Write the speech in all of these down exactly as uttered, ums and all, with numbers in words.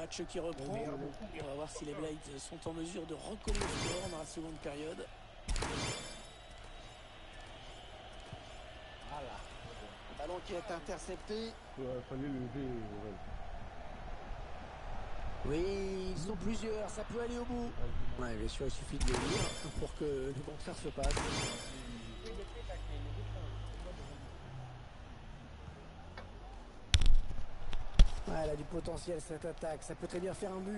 match qui reprend. Et on va voir si les Blades sont en mesure de recoller le score dans la seconde période. Voilà. Ballon qui est intercepté. Ouais, fallait lever. Ouais. Oui, ils sont plusieurs, ça peut aller au bout. Ouais, bien sûr, il suffit de le lire pour que le contraire se passe. Ouais, elle a du potentiel cette attaque, ça peut très bien faire un but.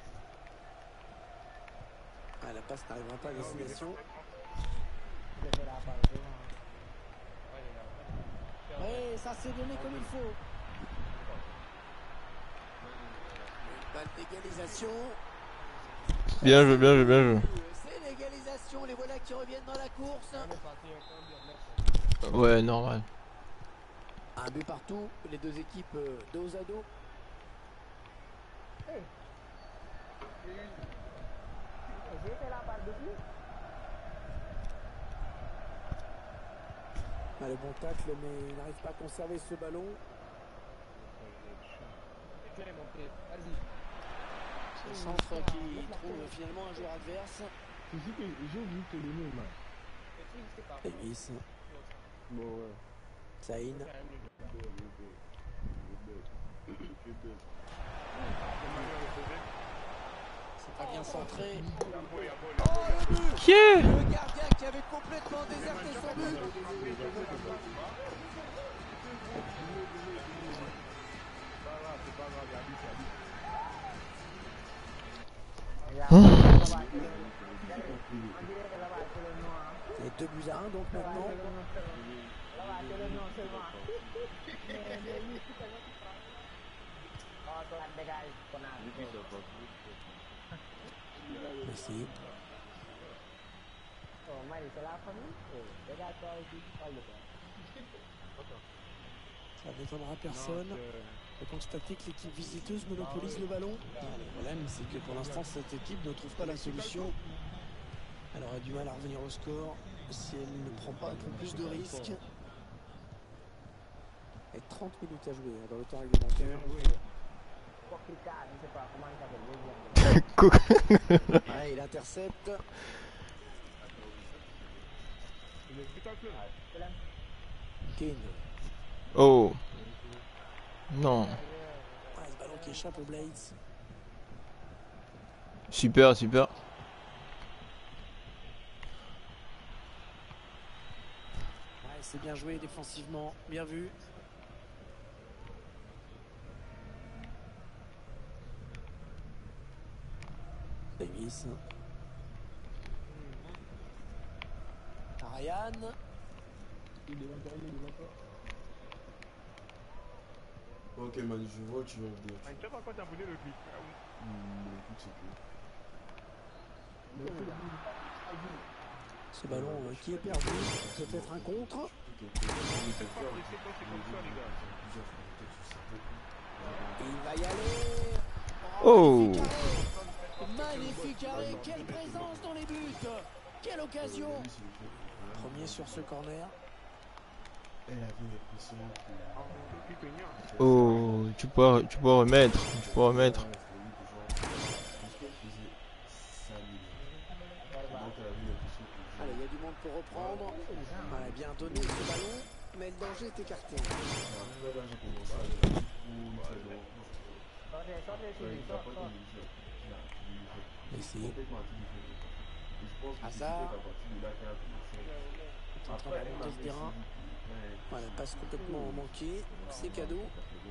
Ah, la passe n'arrivera pas à destination. Oui, ça s'est donné comme il faut. Une balle d'égalisation. Bien joué, bien joué, bien joué. C'est l'égalisation, les voilà qui reviennent dans la course. Ouais, normal. Un but partout, les deux équipes euh, dos à dos. Ah, le bon tacle, mais il n'arrive pas à conserver ce ballon. Ce centre qui trouve finalement un joueur adverse. C'est que j'ai oublié de te donner, man. Davis. Bon, ouais. Saïn. C'est pas bien centré. Oh, le but! Qui est Le gardien qui avait complètement déserté son but. Et deux buts à un donc maintenant. Merci. Ça n'étonnera personne de constater que l'équipe visiteuse monopolise le ballon. Le problème, c'est que pour l'instant, cette équipe ne trouve pas la solution. Elle aura du mal à revenir au score si elle ne prend pas un peu plus de risques. Et trente minutes à jouer hein, dans le temps réglementaire. Ouais, il intercepte. Kane. Oh. Non. Ouais, ce ballon qui échappe aux Blades. Super, super. Ouais, c'est bien joué défensivement, bien vu. Davis. Ryan. Ok, man, je vois, tu vas venir. Tu sais pas quand t'as abonné le clip? Hmm, écoute, c'est cool. Ce ballon euh, qui est perdu, peut-être un contre. Et il va y aller. Oh. Magnifique arrêt, quelle présence dans les buts. Quelle occasion. Premier sur ce corner. Elle avait l'impression que... Oh, tu peux, tu peux remettre, tu peux remettre. Allez, il y a du monde pour reprendre. Elle a bien donné ce ballon, mais le danger est écarté. Messi. Hazard. En train de remonter ce terrain. Voilà, passe complètement manquée. C'est cadeau.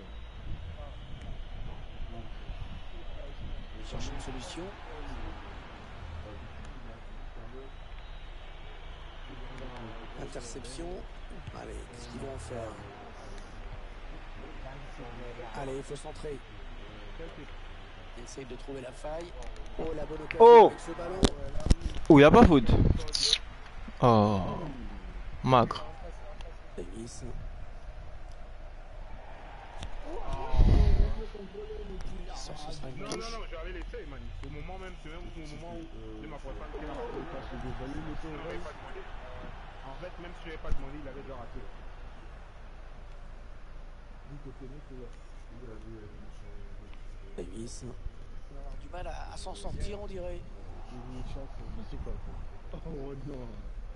Il cherche une solution. Interception. Allez, qu'est-ce qu'ils vont en faire? Allez, il faut centrer. Il essaye de trouver la faille. Oh, la bonne occasion Oh. avec ce ballon. Oh, y a pas faute. Oh. Macre. Davis. Qui sort ce sera une Non, touche. non, non, j'avais laissé, man. Au moment même, c'est même au moment où je m'approche pas de la En fait, même si je n'avais pas demandé, il avait déjà raté. Davis. Il va avoir du mal à, à s'en sortir, on dirait. Oh non.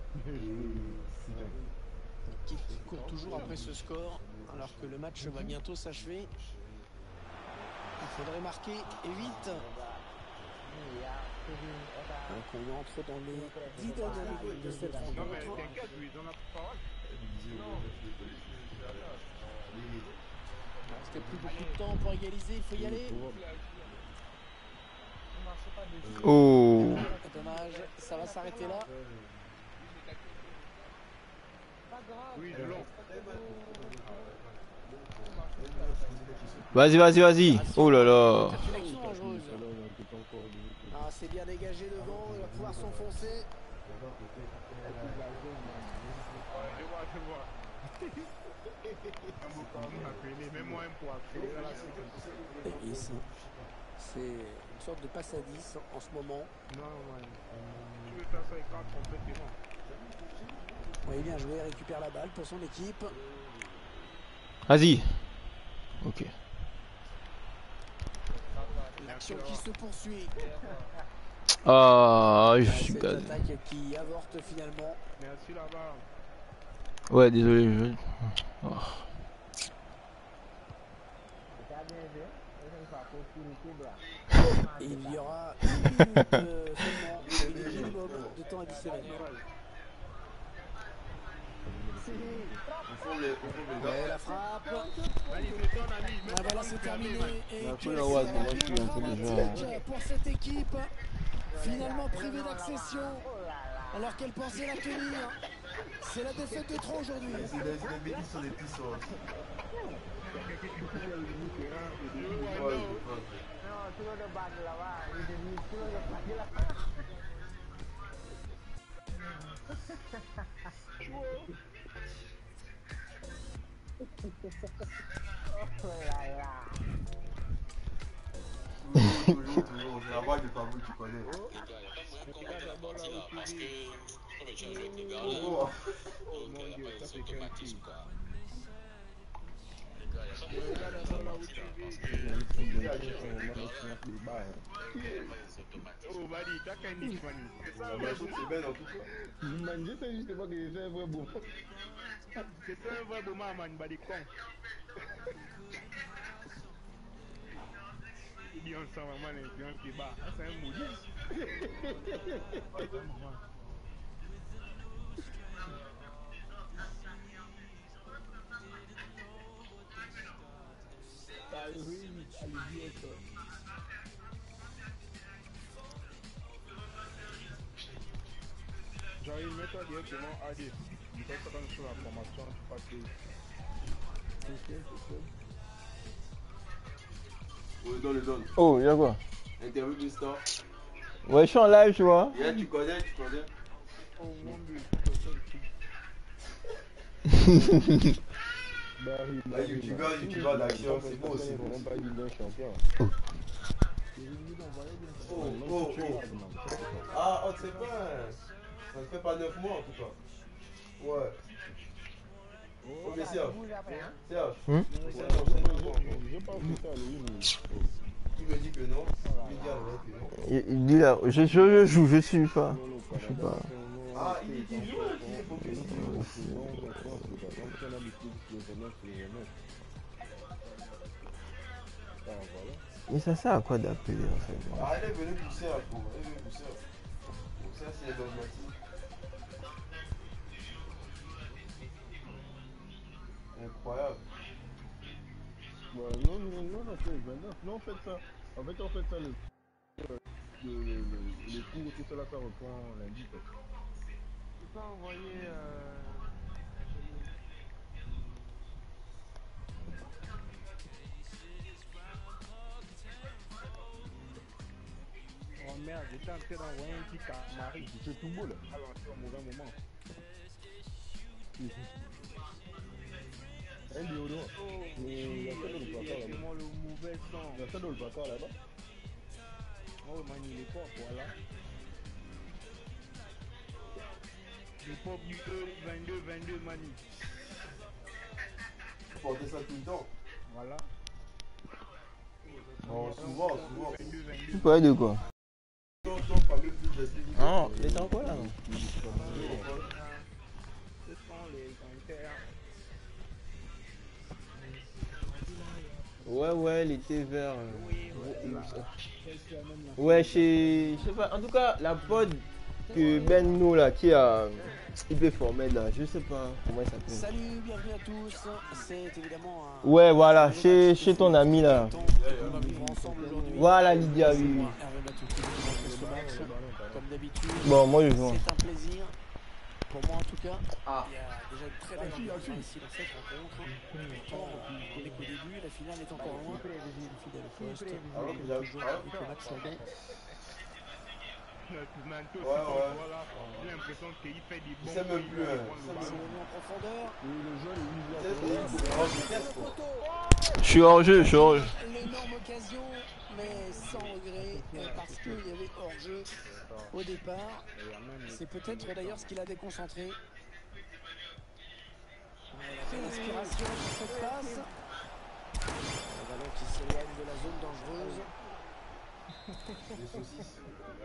Qui court toujours après ce score, alors que le match va bientôt s'achever. Il faudrait marquer et vite. Donc on entre dans les dix dernières minutes de cette rencontre. Non mais t'inquiète, lui donne la parole. Il restait plus beaucoup de temps pour égaliser, il faut y aller. Oh. Dommage, ça va s'arrêter là. Oui, de long. Vas-y, vas-y, vas-y. Oh là là. Ah, c'est bien dégagé devant, il va pouvoir s'enfoncer. Je vois, je vois. Même moi, pour accélérer la Davis. C'est une sorte de passe à dix en ce moment. Non, ouais. Tu veux faire ça avec quatre complètement. Oui, bien joué, il récupère la balle pour son équipe. Vas-y. Ok. L'action qui se poursuit. Ah, je suis Cette pas. attaque qui avorte finalement. Merci là-bas. Ouais, désolé. Je... Oh. Et il y aura une minute euh, seulement, une minimum de temps additionnel. Ouais, la frappe. Ah, voilà, c'est terminé. Et quel pour cette équipe, finalement privée d'accession, alors qu'elle pensait la tenir. C'est la défaite de trop aujourd'hui. Toujours, toujours, c'est la voix de Pablo, tu connais. Parce que comme tu as joué avec les gars là, Oh, donc il n'y a pas d'automatisme quoi. Oh, Mani, t'as qu'un niche, Mani. c'est bien en tout cas. Mani, je sais justement que c'est un vrai beau. C'est un vrai beau man, Mani, Badi con. Il dit ensemble, man, l'influence qui bat. C'est un maudit. Ah oui, allez-y, encore. J'arrive maintenant directement à dire. Tu fais ça sur la formation, tu passes. C'est sûr, c'est sûr. Oui, donne le donne. Oh, y'a quoi? Interview de star. Ouais, je suis en live, tu vois. Yeah, tu connais, tu connais. Oh mon dieu. Bah, youtubeur, youtubeur d'action, c'est beau aussi. Beau. Oh, oh, oh. Ah, on ne sait pas. Ça ne fait pas neuf mois en tout cas. Ouais. Oh, mais Serge. Serge. Hmm? Qui me dit que non? Il dit à l'oreille que non. Il, il dit là, je, je, je joue, je suis pas. Je suis pas. Ah, il dit qu'il joue, il est focus. Mais ça sert à quoi d'appeler en fait? Ah, elle est venue pousser à court. Elle est venue pousser à court. Ça, c'est les dogmatiques. Incroyable. Ouais, non, non, non, non, c'est vingt-neuf. Non, faites ça. En fait, on fait ça le. Le, le, le, le cours, tout cela, ça reprend lundi. Tu peux envoyer. Euh... Oh merde, j'étais en train d'envoyer un petit Marie qui fait tout beau là. Alors, c'est un mauvais moment. Un déodorant. Oh, il y a ça dans le placard là-bas. Le mauvais sang. Il y a ça dans le placard là-bas. Oh man, il est fort, voilà. Le pop du vingt-deux vingt-deux mani. Porter ça tout le temps. Voilà. Non, souvent, souvent. Tu parlais de quoi? Non, il était encore là. Ouais, ouais, il était vers. Ouais, chez. Je sais pas, en tout cas, la pod que Ben nous là, qui a. Il peut former là, je sais pas comment il s'appelle. Salut, bienvenue à tous. C'est évidemment un. Ouais, voilà, chez, chez ton ami là. On va vivre ensemble aujourd'hui. Voilà, Lydia, oui. Moi, Hervé Matouki, ce match, comme d'habitude. Bon, moi je joue. C'est un plaisir. Pour moi en tout cas. Ah. Il y a déjà une très belle ambiance ici dans cette rencontre. Pourtant, on est qu'au début, la finale est encore loin. Fidèle au poste. Alors que j'avais Toujours avec le match London. Ouais, ouais. J'ai l'impression qu'il fait des Il sait même plus. hein. C'est venu en profondeur. Je suis hors jeu, je suis hors jeu. L'énorme occasion, mais sans regret, euh, parce qu'il y avait hors-jeu au départ. C'est peut-être d'ailleurs ce qui l'a déconcentré. Il a fait l'inspiration sur cette passe. Le ballon qui s'éloigne de la zone dangereuse. Les saucisses.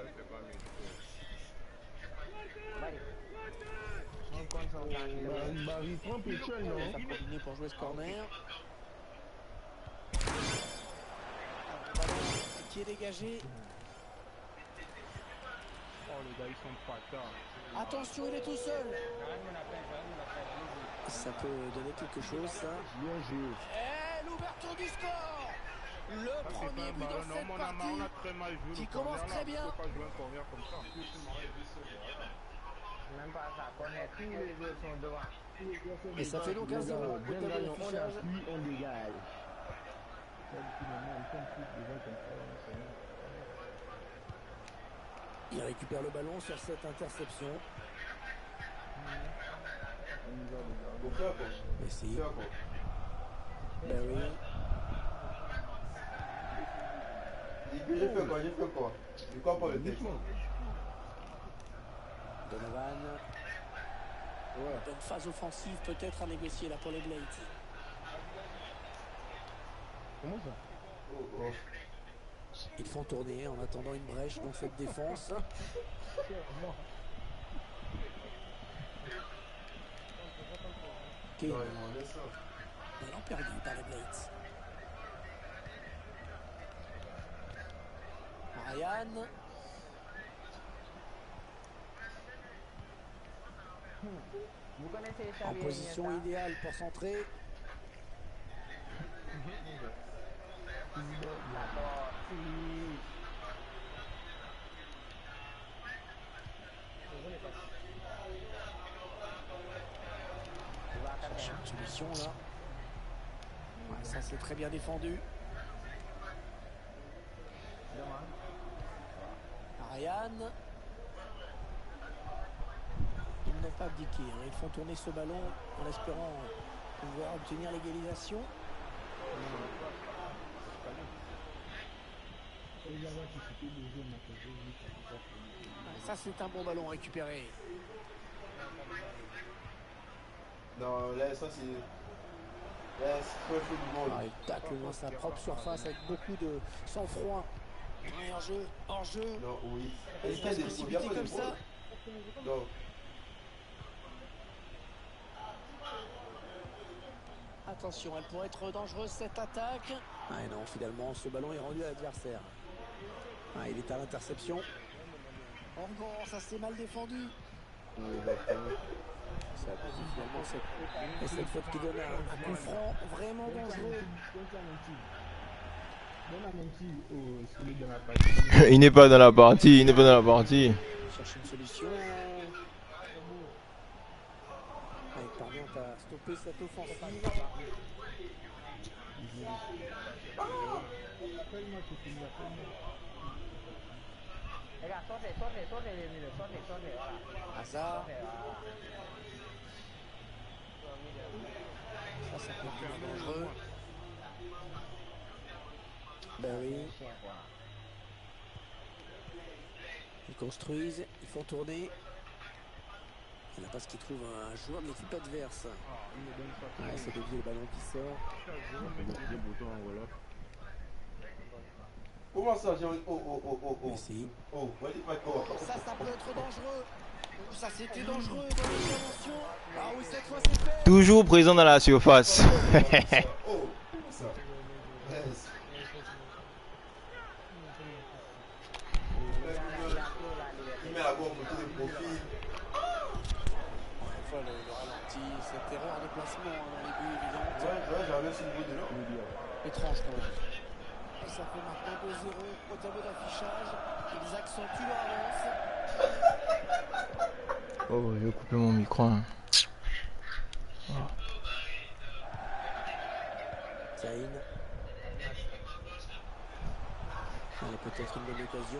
Marie prend Pétiole, non? Il va combiner pour jouer ce corner. Un ballon qui est dégagé. Oh, les gars, ils sont pas tard. Attention, il est tout seul. Ça peut donner quelque chose, ça. Bien joué. Et l'ouverture du score. Le premier but dans cette On a, on a très mal joué partie qui le commence corner, très là. bien. On peut pas jouer un corner comme ça. Et ça fait donc un zéro. Bien gagnant, on appuie, on dégage. Il récupère le ballon sur cette interception. Faut faire quoi. Messi. Faut faire quoi. Barry. Dis que j'ai fait quoi, j'ai fait quoi. Je crois pas le texte. Donovan. Une phase offensive peut-être à négocier là pour les Blades. Comment ça? Oh, oh. Ils font tourner en attendant une brèche dans cette défense. Kane. Non, non, laisse ça. Ballon perdu par les Blades. Ryan. En position idéale pour centrer. Chercher une solution là. Ouais, ça c'est très bien défendu. Ariane. Ils n'ont pas abdiqué, hein. Ils font tourner ce ballon en espérant pouvoir obtenir l'égalisation. Ça c'est un bon ballon récupéré. Non, là, ça c'est. Là, c'est pas chaud du monde. Ah, il tacle dans sa propre surface avec beaucoup de sang-froid. Ouais, hors jeu, hors jeu. Non, oui. Elle Est-ce qu'il y a se des précipiter il y a pas comme de ça. faute? Non. Attention, elle pourrait être dangereuse cette attaque. Ah non, finalement, ce ballon est rendu à l'adversaire. Ah, il est à l'interception. Oh non, ça s'est mal défendu. Ça, finalement, cette, et cette faute qui donne un, un coup franc vraiment dangereux. Il n'est pas dans la partie, il n'est pas dans la partie. Cherche une solution. Ah, il parvient à stopper cette offensive. Hazard. Ça, ça peut être dangereux. Barry. Ils construisent, ils font tourner. Il n'y a pas ce qui trouve un joueur de l'équipe adverse. Ouais, c'est dévié le ballon qui sort. Comment ça, j'ai... Oh, oh, oh, oh, oh. Merci. Oh, what is my oh. Ça, ça peut être dangereux. Ça, c'était dangereux dans l'intervention. Ah oui, cette fois, c'est fait. Toujours présent dans la surface. Oh, comment ça? Yes. Il met la bombe au côté de profil. Enfin, le, le ralenti, cette erreur de placement hein, dans les buts évidente. Ouais, ouais, j'avais su le bruit de là. Étrange quand même. Et ça fait maintenant deux zéro au tableau d'affichage. Ils accentuent leur avance. Oh, je vais couper mon micro. Hein. Oh. Zayn. Allez, peut-être une bonne occasion.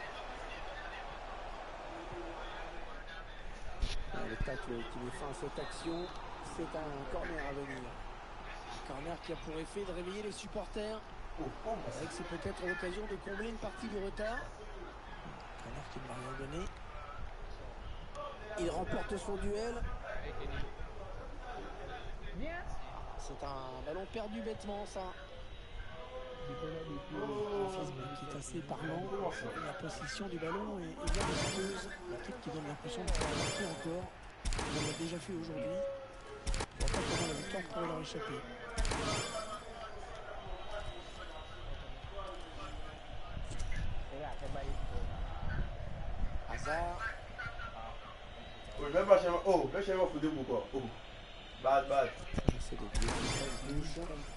Le tacle qui met fin à cette action, c'est un corner à venir. Un corner qui a pour effet de réveiller les supporters. Avec c'est peut-être l'occasion de combler une partie du retard. Un corner qui ne va rien donner. Il remporte son duel. C'est un ballon perdu bêtement, ça. Un graphisme qui est assez parlant. La position du ballon est, est bien défenseuse. La truc qui donne l'impression de pouvoir marquer encore. On l'a déjà fait aujourd'hui. On ne voit pas comment la victoire pourrait leur échapper. Hazard. Oh, même pas chez moi. Oh, même chez moi, faut deux ou quoi? Oh. Bad, bad. J'essaie de jouer une touche.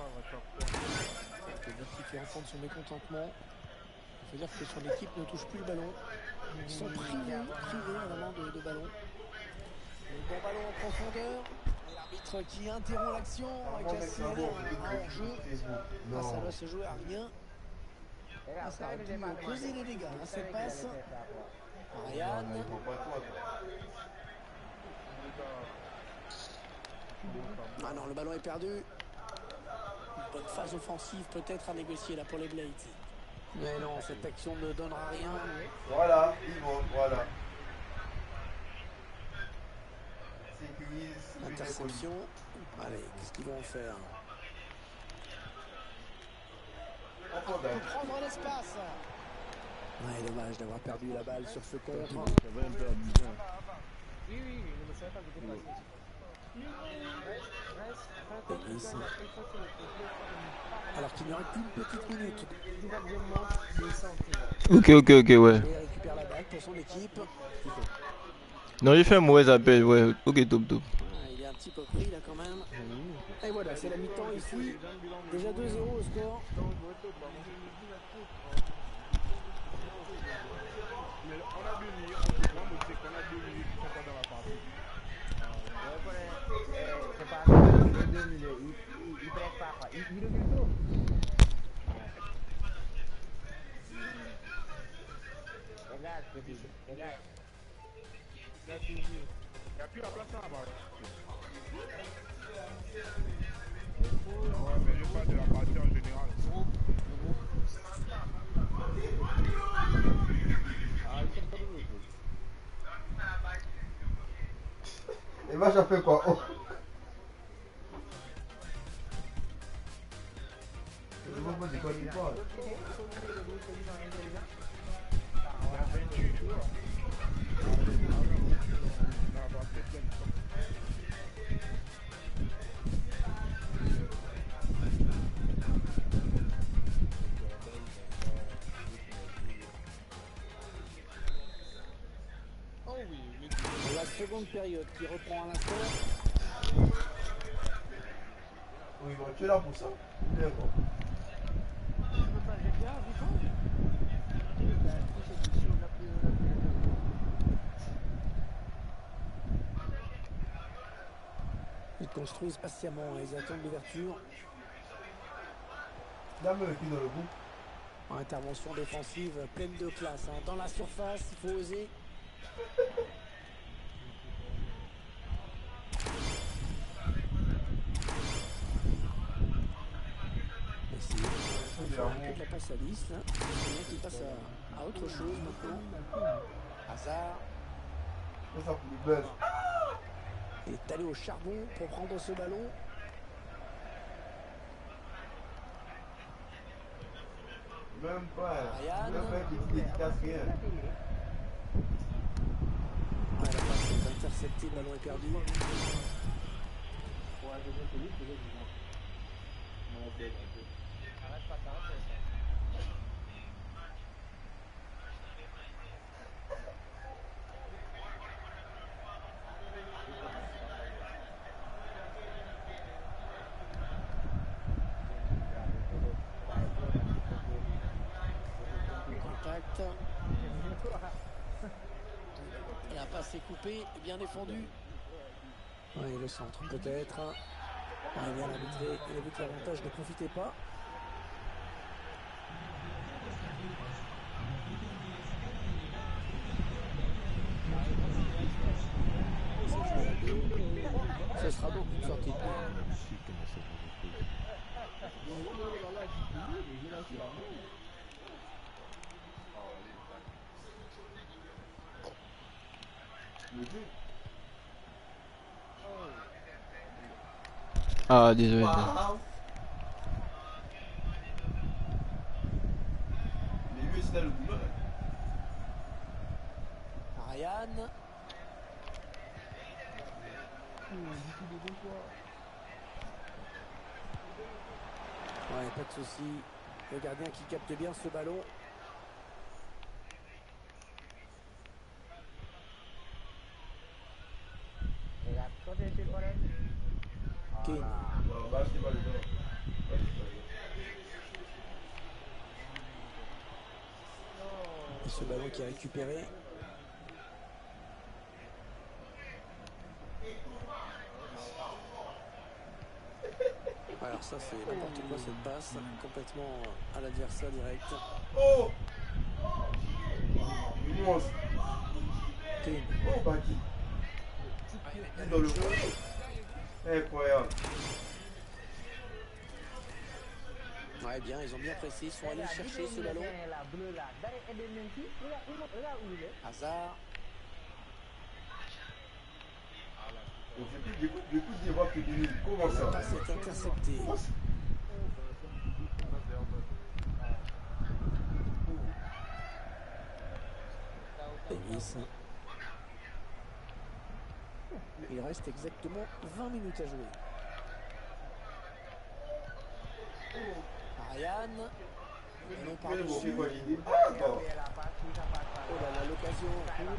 Le but qui fait entendre son mécontentement. Il faut dire que son équipe ne touche plus le ballon. Ils sont privés, privés vraiment de, de ballon. Le bon ballon en profondeur. L'arbitre qui interrompt l'action avec un signal en jeu. Ah, ça doit se jouer à rien. Ah, ça aurait pu causer des dégâts. Hein, cette passe. Ariane. Ah non, le ballon est perdu. Une bonne phase offensive peut-être à négocier là pour les Blades. Mais non, cette action ne donnera rien. Voilà, ils vont, voilà. Sécurise. Interception. Allez, qu'est-ce qu'ils vont faire? On Pour prendre l'espace. Ouais, dommage d'avoir perdu la balle sur ce contre. Et ici. Alors qu'il n'y aurait qu'une petite minute. Ok, ok, ok, ouais. Il récupère la balle pour son équipe. Non, j'ai fait un mauvais appel, ouais. Ok, top, top. Ah, il est un petit peu pris là quand même. Et voilà, c'est la mi-temps ici. Déjà deux zéro au score. Mais on a deux minutes, on peut vraiment montrer qu'on a deux minutes qui sont pas dans la partie. C'est pas deux minutes, il ne presse pas, il recule trop. Regarde, petit, regarde. Il n'y a plus la place là-bas. Ouais, mais je parle de la partie en général. Et moi, j'en fais quoi? Oh. Je vois pas de quoi il parle. La seconde période qui reprend à l'instant. Oui, bon, tu es là pour ça? D'accord. Ils construisent patiemment, ils attendent l'ouverture. Dame qui dans le bout. Intervention défensive pleine de classe. Hein. Dans la surface, il faut oser. Merci. Toute la passe à dix. Hein. C'est bien qu'il passe à, à autre chose maintenant. Hazard. Ça, ça pour le buzz. Il est allé au charbon pour prendre ce ballon. Même pas. Ryan. Même pas une petite dédicace, rien. Ouais, la passe est interceptée, le ballon est perdu. Contact. La passe est coupée, bien défendue. Oui, le centre peut-être. On est bien arbitré. Il a vu que l'avantage ne profitait pas. Ce sera donc une sortie de but. Ah, désolé. Wow. Mais lui, c'est là le boulot. Ryan. Ouais, pas de souci. Le gardien qui capte bien ce ballon. Kane. Et ce ballon qui est récupéré. Alors ça c'est n'importe quoi cette passe, complètement à l'adversaire direct. Oh, monstre. Kane. Oh, Baki. Dans le jeu. Incroyable. Ouais, bien, ils ont bien pressé, ils sont allés chercher ce ballon. Hazard. J'écoute, j'écoute des voix qui disent comment ça. La passe est interceptée. Davis. Il reste exactement vingt minutes à jouer. Ryan. Non par-dessus. Oh là là, l'occasion.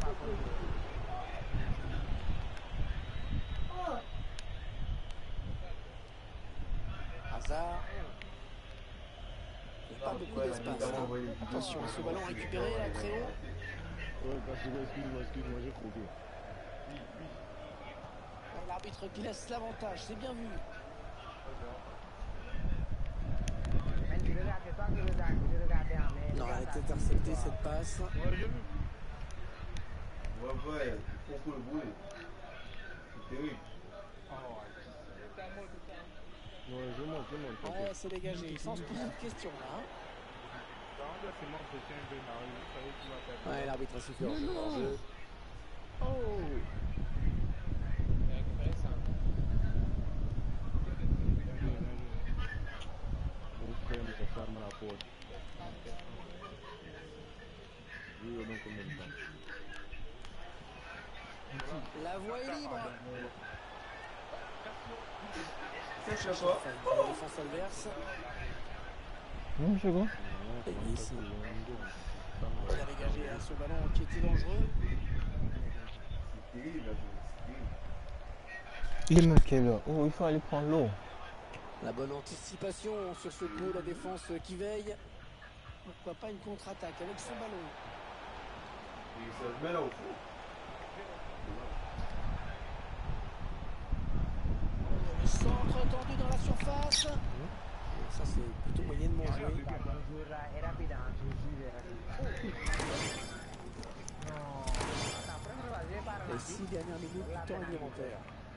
Hazard. Il n'y a pas beaucoup d'espace. Hein. Attention, ce ballon récupéré là, très haut. Excuse-moi, excuse-moi, j'ai croqué. L'arbitre qui laisse l'avantage, c'est bien vu. Non, elle est interceptée cette passe. Ouais, ouais, il faut le bouler. C'est terrible. Ouais, je monte, je monte. Ouais, c'est dégagé, sans se poser de questions là. Hein. Ouais, l'arbitre a soufflé. Oh! La voie est libre. C'est chez soi. La défense adverse. Non, je vois. Davis. Il a dégagé hein, ce ballon qui était dangereux. C'est terrible, là. Il est marqué là. Oh, il faut aller prendre l'eau. La bonne anticipation sur ce coup, la défense qui veille. Pourquoi pas une contre-attaque avec son ballon. Et ça se met là au fond. Le centre tendu dans la surface. Ça c'est plutôt moyennement joué. Les six dernières minutes du temps réglementaire.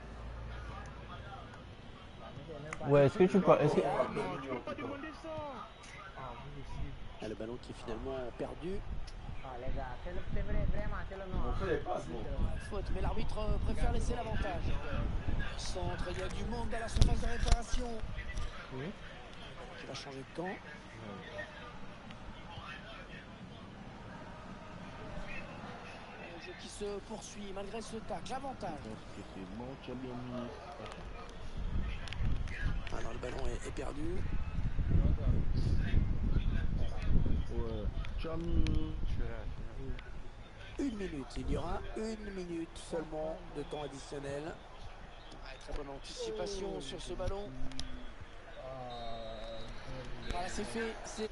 Ouais, est-ce que tu parles. Est-ce que... Ah, le ballon qui est finalement perdu. On fait les passes, bon. Faute, mais l'arbitre préfère laisser l'avantage. Centre, il y a du monde dans la surface de réparation. Oui. Qui va changer de camp. qui se poursuit malgré ce tacle. L'avantage. C'est bon, tu as bien mis. Alors le ballon est, est perdu. Ouais, tu as mis. Une minute, il y aura une minute seulement de temps additionnel. Ouais, très bonne anticipation sur ce ballon. Voilà, c'est fait. C'est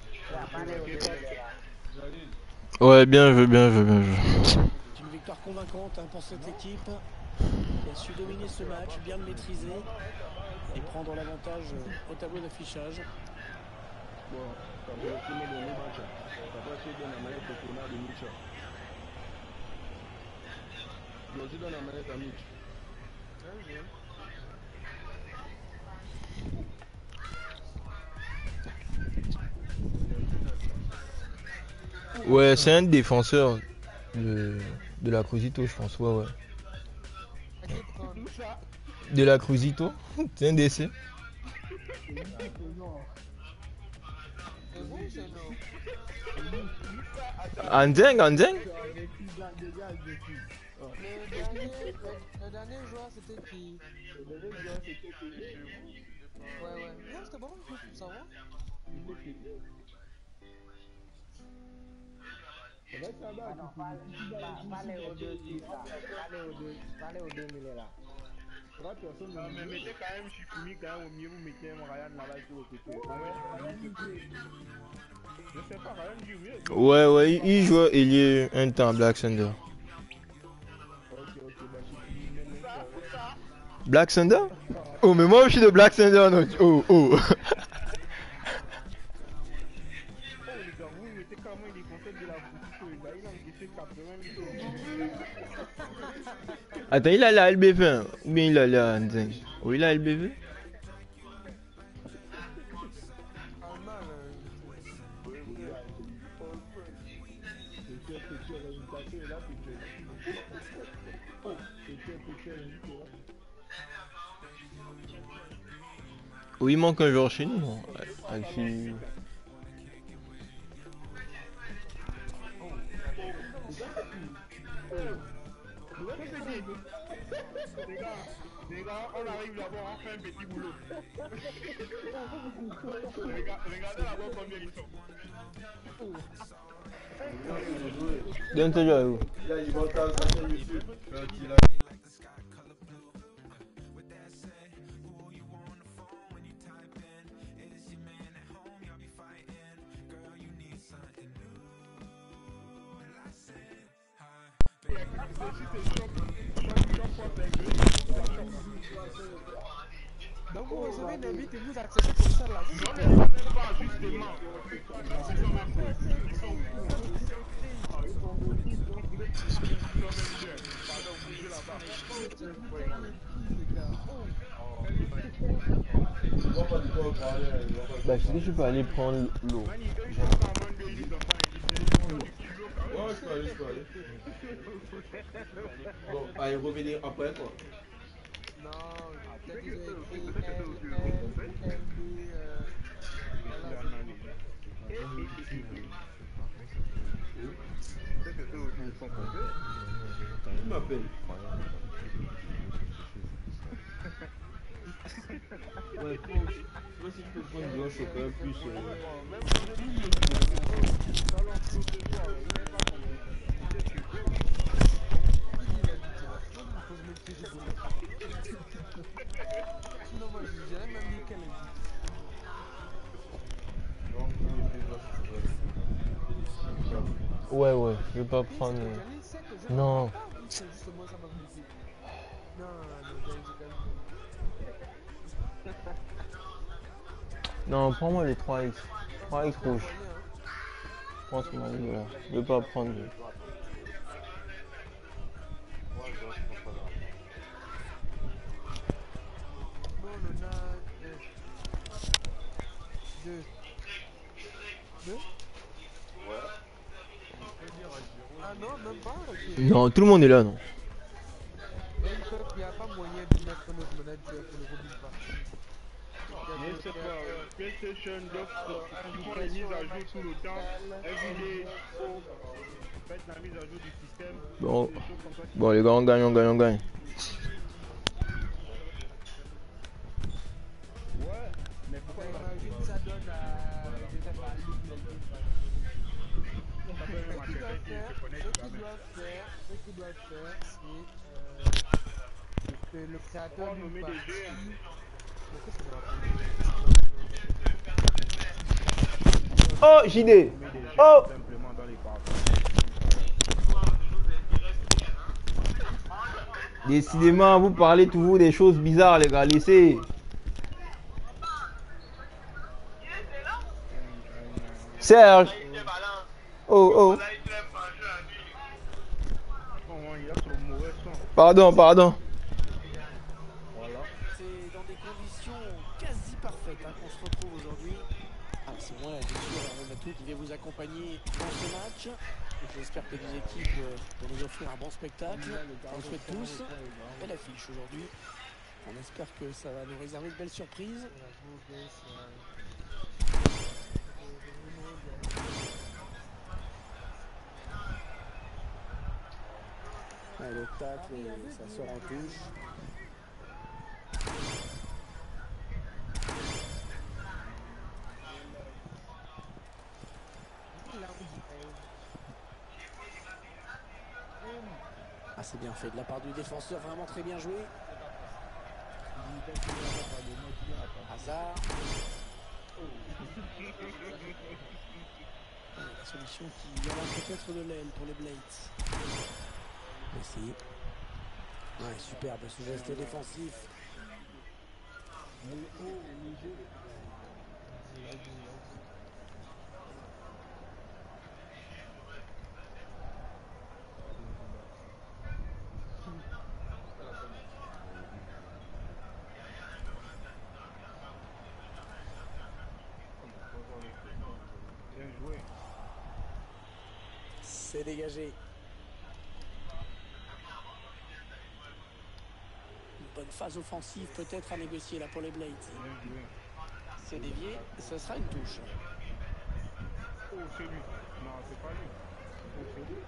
Ouais, bien joué, bien joué, bien joué. une victoire convaincante hein, pour cette équipe qui a su dominer ce match, bien le maîtriser et prendre l'avantage au tableau d'affichage. Bon, ça va être le dernier match. Ça va être dans la manette de tournage de Mitch. Je suis dans la manette à Mitch. Ouais, c'est un défenseur de, de la Cruzito, je pense. Ouais, ouais. De la Cruzito, c'est un D C. Andeng, Andeng. Le dernier joueur c'était qui? Le dernier joueur c'était qui? Ouais ouais. Non c'était bon, ça va. Parlez aux deux Parlez aux deux mille là. Non mais mettez quand même Shifumi quand même au milieu, vous mettez Ryan là-bas sur le côté. Je sais pas, Ryan joue mieux. Ouais, ouais, il joue ailier un temps, Black Thunder. Black Thunder? Oh, mais moi je suis de Black Thunder, non. Oh, oh. Oh les gars, vous mettez quand même les concepts de la boutique, les gars, il a encaissé quatre-vingts mille. Attends, il a la L B V hein? Ou bien il a la Andeng? Oh, il a L B V? Oui, il manque un joueur chez nous. Bon. Alfie. Les gars, les gars, on arrive là-bas, on fait un petit boulot. Regardez là-bas combien ils sont. Donne ton jeu. Là, il va faire ça sur YouTube. Donc vous recevez une invite et vous accédez comme ça là. Non mais pas justement. Bah, je sais que je peux aller prendre l'eau. Ouais, je peux aller, je peux aller. Bon, allez, revenir après quoi. Non, peut-être qu'ils ont écrit L, L, L, B, Il m'appelle. Ouais, moi si je peux prendre du blanc chocolat plus. Sinon moi je dirais même lui qu'elle est. Ouais, ouais, je vais pas prendre. Non. C'est justement ça m'a blessé. Non, non, non, non, prends-moi les trois X. trois X rouges. Je pense que là. Je vais pas prendre. Deux. Deux? Ah non, même pas. Okay. Non, tout le monde est là, non. Il n'y a pas moyen de mettre notre manager pour le Robin Park. PlayStation offre une mise à jour tout le temps. Everyday. Faites la mise à jour du système. Bon, des choses comme ça qui- bon les gars, on gagne, on gagne, on gagne. Ouais, mais pourquoi pas? Imagine ça donne à. Je sais pas, Luc Melvin, par exemple. Ça peut même Ce à qu'ils quelqu'un doivent qui faire, se connaît ce qui va qu'ils mettre. doivent faire, ce qu'ils doivent faire, c'est euh, que le créateur Pouvoir d'une nommer des partie. jeux, hein. Mais qu'est-ce que ça va faire? Oh, J D. Nommer des jeux Oh. simplement dans les parties. Décidément, vous parlez toujours des choses bizarres, les gars. Laissez. Serge. Oh, oh. Oh, il y a ce mauvais son. Pardon, pardon. Voilà. C'est dans des conditions quasi parfaites hein, qu'on se retrouve aujourd'hui. Alors c'est moi, bien sûr, Hervé Matou qui vais vous accompagner dans ce match. J'espère que les deux équipes euh, vont nous offrir un bon spectacle. On le souhaite tous. Belle affiche aujourd'hui. On espère que ça va nous réserver de belles surprises. Ouais, le tacle, et ça sort en touche. Ah, c'est bien fait de la part du défenseur, vraiment très bien joué. Hazard. La solution qui aura peut-être de l'aile pour les Blades. Merci. Ouais, superbe ce geste défensif. Bien joué. C'est dégagé. Une bonne phase offensive peut-être à négocier là pour les Blades. Bien joué. C'est dévié, ce sera une touche. Oh, c'est lui. Non, c'est pas lui. Oh, c'est lui.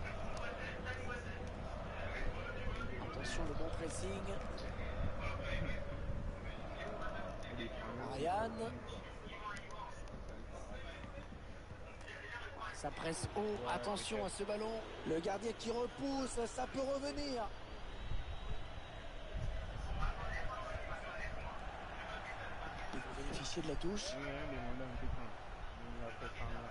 Attention, le bon pressing. Ariane. Ça presse haut. Attention à ce ballon. Le gardien qui repousse, ça peut revenir. Ils vont bénéficier de la touche. Oui, hein, les mandats un peu quand. Il a fait ça là.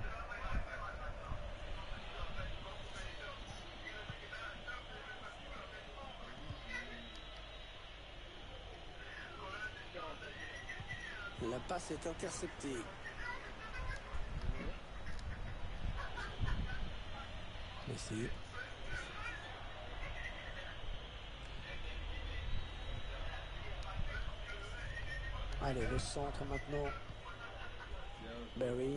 La passe est interceptée. Merci. Allez, le centre maintenant. Barry.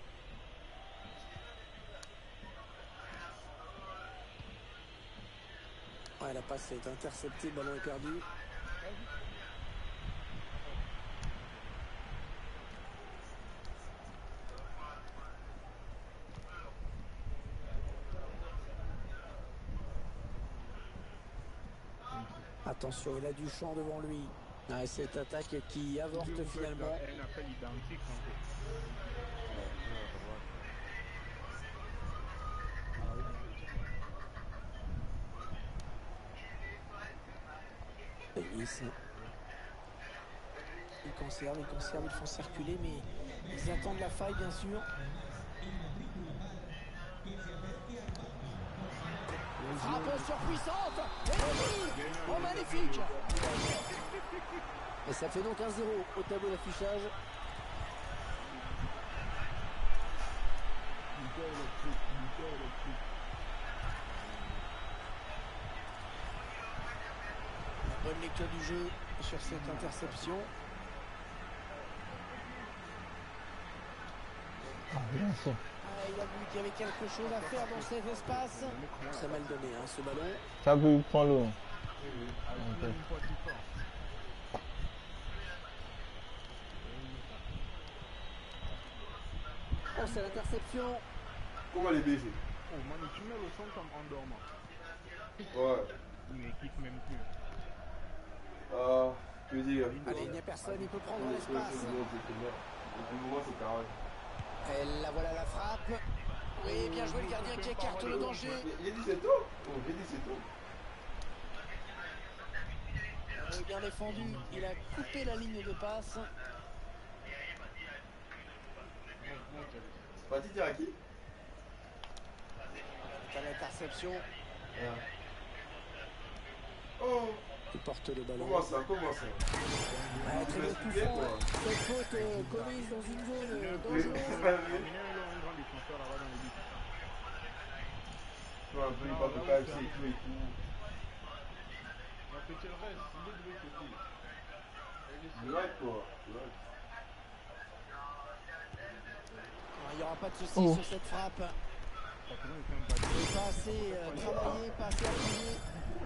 Ouais, la passe est interceptée, le ballon est perdu. Attention, il a du champ devant lui. Ah, cette attaque qui avorte finalement. Un appel identique en fait. Davis. Ils conservent, ils conservent, ils font circuler, mais ils attendent la faille bien sûr. Frappe surpuissante. Et le but. Oh, magnifique. Et ça fait donc un zéro au tableau d'affichage. Bonne lecture du jeu sur cette interception. Ah, bien ça. Ah, il a vu qu'il y avait quelque chose à faire dans cet espace. Ça m'a le donné hein, ce ballon. Ça peut prendre l'eau. Okay. Oh, c'est l'interception. Comment les baiser? Oh, Manu, tu mets le son comme en dormant. Ouais. Il m'équipe même plus. Ah, je veux dire. Allez, il n'y a personne, il peut prendre l'espace. Du moment, c'est carré. Et la voilà la frappe. Oui, bien joué le gardien qui écarte le danger. Il a dit c'est tout. Oh, j'ai dit c'est tout. Euh, bien défendu, il a coupé la ligne de passe. C'est parti dire à qui? T'as l'interception. Ouais. Oh. Il porte le ballon. Comment ça? Comment ça? Ouais, très bien coup franc. Cette faute euh, commise dans une zone euh, dangereuse. Il y a un grand défenseur là-bas dans le but. Tu vois, un peu, il parle de K F C et tout et tout. Un petit reste, il est de l'autre côté. Like quoi. Like. Il n'y aura pas de soucis Oh. sur cette frappe. Il n'est pas assez euh, travaillé, pas assez appuyé.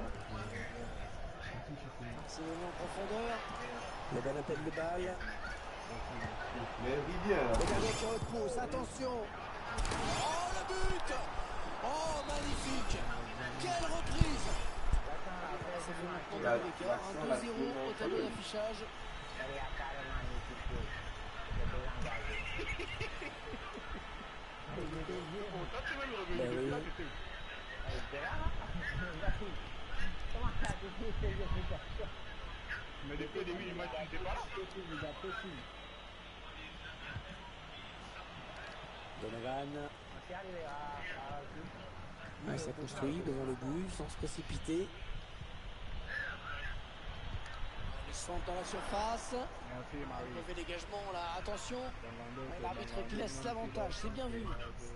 C'est venu en profondeur. Le bal appelle de balle. Mais il bien là. Le gardien qui repousse, attention. Oh le but. Oh magnifique. Quelle reprise. Ça fait maintenant de l'écart, un deux zéro au tableau d'affichage. Ben oui. Mais depuis le début du match, tu n'étais pas là. Donovan. Ouais, ça construit devant le but sans se précipiter. Le centre dans la surface. Merci Marie. Mauvais dégagement là, attention. Ouais, l'arbitre qui laisse l'avantage, c'est bien vu.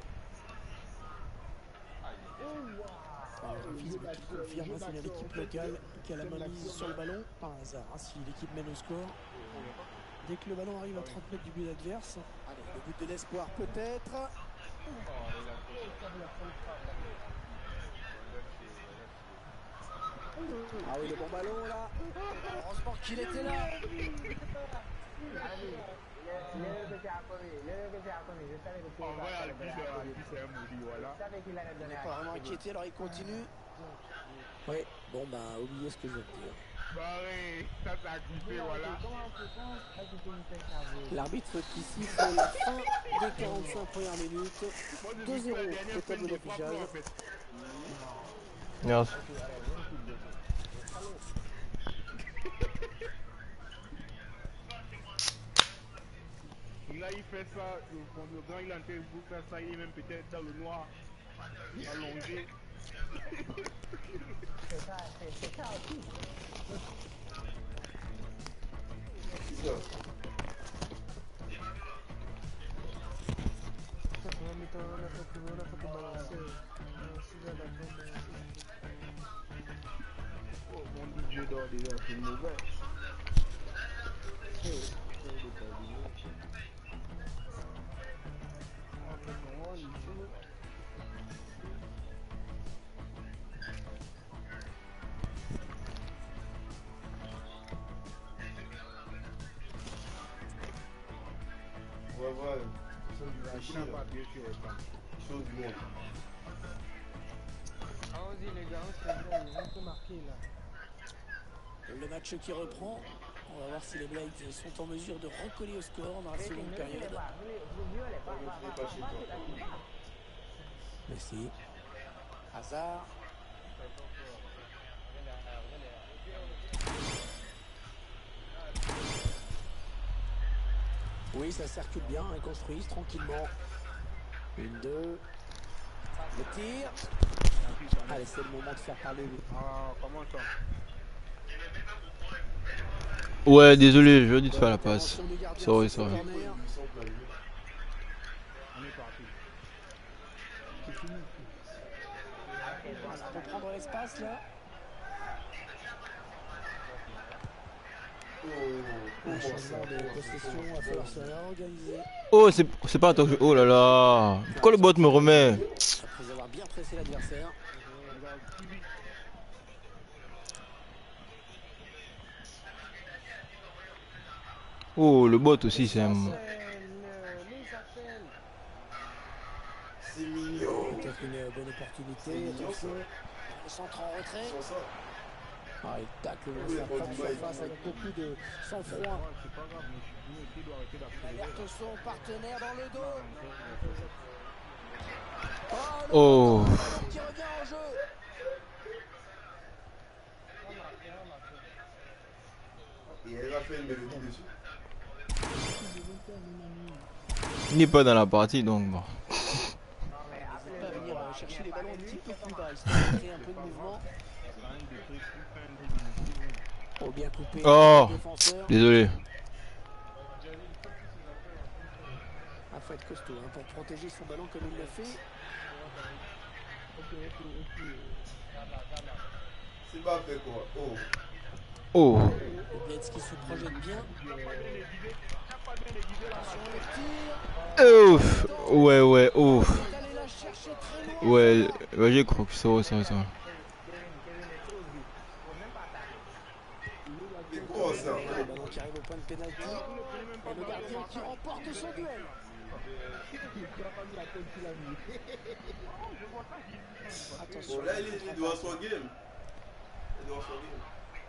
Le fils qui confirme, c'est l'équipe locale qui a la main mise sur le ballon, par hasard, hein, si l'équipe mène au score. Dès que le ballon arrive à trente mètres du but adverse, allez, le but de l'espoir peut-être. Ah oui, le bon ballon là. Heureusement qu'il était là. En vrai, Albi, c'est un maudit, voilà. Il n'est pas vraiment inquiété, alors il continue. Oui, bon bah oubliez ce que je viens de dire. Bah oui, ça t'a kiffé, voilà. L'arbitre qui siffle la fin des quarante-cinq premières minutes. deux zéro au tableau d'affichage. Yes. Là, il fait ça, le, le grand, il est en train de faire ça, il est même peut-être dans le noir, allongé. C'est ça, c'est ça aussi. C'est ça. Oh, mon Dieu dort déjà, c'est mauvais. Ouais, ouais. Chose du Il n'a monde. pas appuyé sur le temps. Chose du monde. Allons-y les gars, on se fait on peut marquer là. Le match qui reprend. On va voir si les Blades sont en mesure de recoller au score dans la seconde période. Je pas chez toi. Merci. Hazard. Oui, ça circule bien, ils construisent tranquillement. Une, deux. Le tir. Allez, c'est le moment de faire parler. Ah, comment ça? Ouais, désolé, je dis de faire la passe. Sorry, sorry. On est parti. C'est fini. On peut prendre l'espace là. Un changement de possession, il va falloir se réorganiser. Oh, c'est c'est pas toi que je... Oh là là. Pourquoi le bot me remet? Après avoir bien pressé l'adversaire. Oh, le bot aussi, c'est un... C'est mignon. Peut-être une bonne opportunité. Attention, le centre en retrait. Ah, il tacle le centre de surface avec beaucoup de sang-froid. Il alerte son partenaire dans le dos. Oh, Oh. qui revient en jeu. Et elle a fait une mélodie dessus. Il n'est pas dans la partie donc bon. Il va venir chercher les ballons un petit peu plus bas, histoire de créer un peu de mouvement. Oh, bien coupé. Oh, désolé. Il faut être costaud hein, pour protéger son ballon comme il l'a fait. C'est pas fait quoi. Oh. Oh. Bledski se projette bien. Ouf. Ouais, ouais, ouf. Ouais, ouais j'ai cru que ça va, ça va, ça va. C'est quoi ça? Le ballon qui arrive au point de pénalty. Et le gardien qui remporte son duel. Attention. Bon, là, il, est, il doit son game. Il doit son game.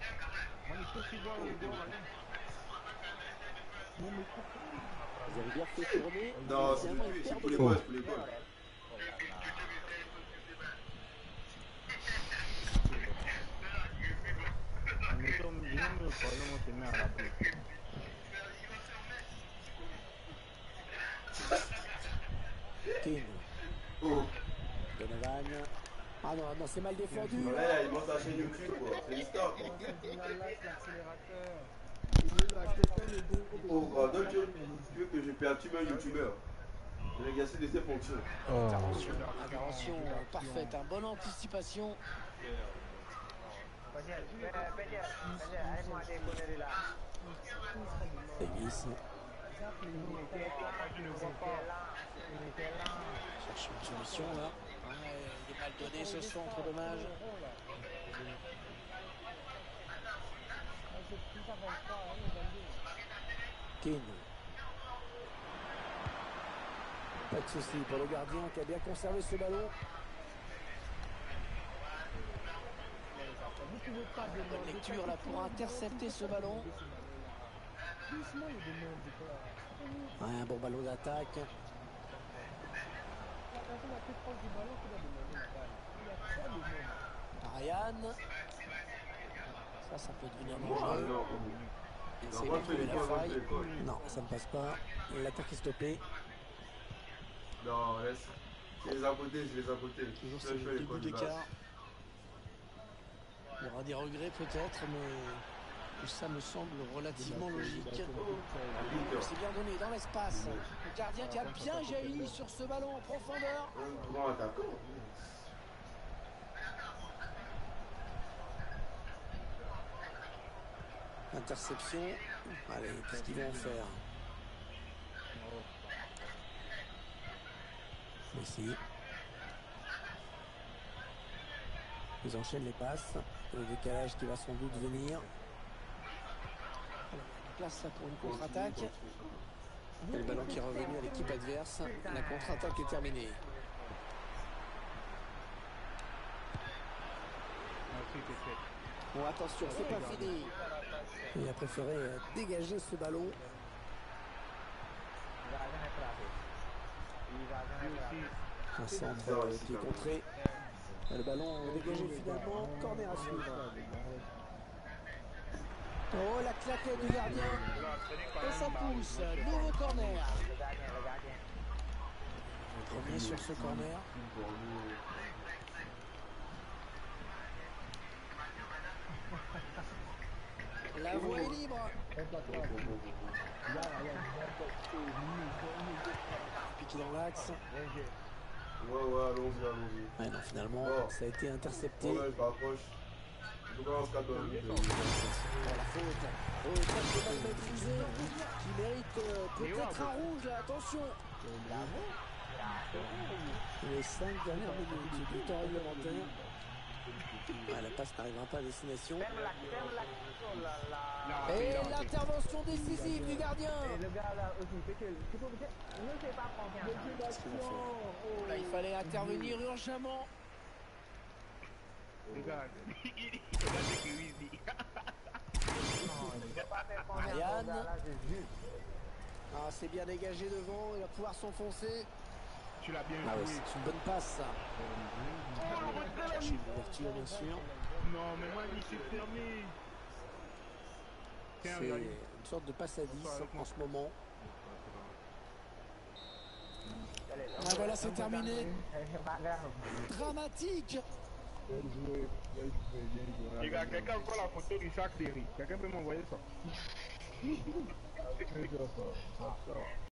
Vous avez bien fait tourner. Non, c'est pour les boys, pour les boys. King. Oh. Donovan. Ah non, non, c'est mal défendu. Non, là, il monte sa chaîne YouTube quoi. C'est une star quoi. Oh, God, donc tu veux, tu veux que je perturbe un youtubeur? Je vais exercer de ses fonctions. Oh. Intervention, intervention parfaite, hein, bonne anticipation. Davis. Cherche une solution là. Ouais, il est mal donné ce centre, dommage. King. Pas de souci pour le gardien qui a bien conservé ce ballon. Bonne lecture là pour intercepter ce ballon. Ouais, un bon ballon d'attaque. Ryan. Ça, ça peut devenir dangereux. Essaye de trouver la faille. Non, ça ne passe pas. L'attaque est stoppée. Non, laisse. Je les ai à côté, je les ai à côté. Toujours ce début d'écart. Il y aura des regrets peut-être, mais ça me semble relativement logique. C'est bien donné dans l'espace. Le gardien qui a bien jailli sur ce ballon en profondeur. Un grand attaquant. Interception. Allez, qu'est-ce qu'ils vont faire? Ici. Ils enchaînent les passes. Le décalage qui va sans doute venir. Place là pour une contre-attaque. Et le ballon qui est revenu à l'équipe adverse. La contre-attaque est terminée. Bon, attention, c'est pas fini. Il a préféré dégager ce ballon. Un centre qui est contré. Le ballon dégagé finalement. Corner à suivre. Oh, la claquette du gardien. Et ça pousse. Nouveau corner. Premier sur ce corner. La voie est libre. Piqué dans l'axe. Ouais, ouais, allons-y, allons-y. Ouais, non, finalement, oh. ça a été intercepté. Ouais, je m'approche. Je commence qu'à donner. La faute. Oh, pas de balle maîtrisée qui mérite euh, peut-être un rouge, là, attention. Les cinq dernières minutes du temps réglementaire. Ah, la passe n'arrivera pas à destination. Ferme la, ferme l'action, la, la... Et l'intervention décisive du gardien. Et le gars là aussi, c'est que, tu peux peut-être, ne fais pas confiance. Qu'est-ce qu'ils ont fait? Là, il fallait intervenir urgemment. Regarde, il a dit que oui, dit. Non, il ne faut pas faire confiance au Ryan. gars là, c'est juste. Ah, c'est bien dégagé devant, il va pouvoir s'enfoncer. Tu l'as bien Ah ouais, joué. c'est une bonne passe, ça. Chercher une ouverture, bien sûr. Non, mais moi, il s'est fermé. Tiens, C'est regarde. une sorte de passe à dix en ce moment. Ah, voilà, c'est terminé. C'est pas grave. Dramatique. Bien joué, bien joué, bien joué. Les gars, quelqu'un prend la photo du Jacques Derry. Quelqu'un peut m'envoyer ça. Très bien, ça. Ça, ça.